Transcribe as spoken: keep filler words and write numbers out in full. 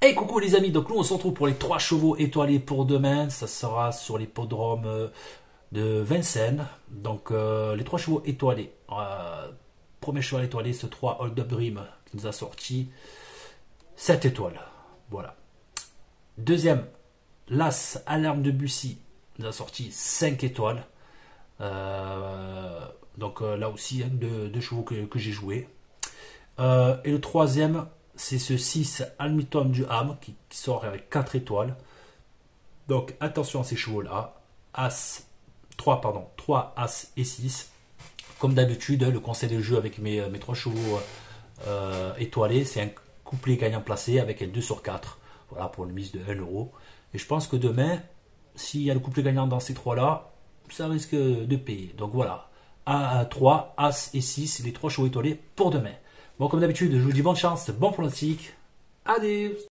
Hey coucou les amis, donc nous on se retrouve pour les trois chevaux étoilés pour demain, ça sera sur l'hippodrome euh, de Vincennes, donc euh, les trois chevaux étoilés. Euh, premier cheval étoilé, ce trois Hold Up Dream qui nous a sorti sept étoiles, voilà. Deuxième, l'As Alarme de Bussy nous a sorti cinq étoiles, Euh, donc euh, là aussi hein, deux, deux chevaux que, que j'ai joué. Euh, et le troisième, c'est ce six Almiton du Ham qui, qui sort avec quatre étoiles. Donc attention à ces chevaux-là. As, trois, pardon, trois As et six. Comme d'habitude, le conseil de jeu avec mes, mes trois chevaux euh, étoilés, c'est un couplet gagnant placé avec un deux sur quatre. Voilà, pour une mise de un euro. Et je pense que demain, s'il y a le couplet gagnant dans ces trois-là, ça risque de payer. Donc voilà, A trois, As et six, les trois chevaux étoilés pour demain. Bon, comme d'habitude, je vous dis bonne chance, bon pronostic. Adieu.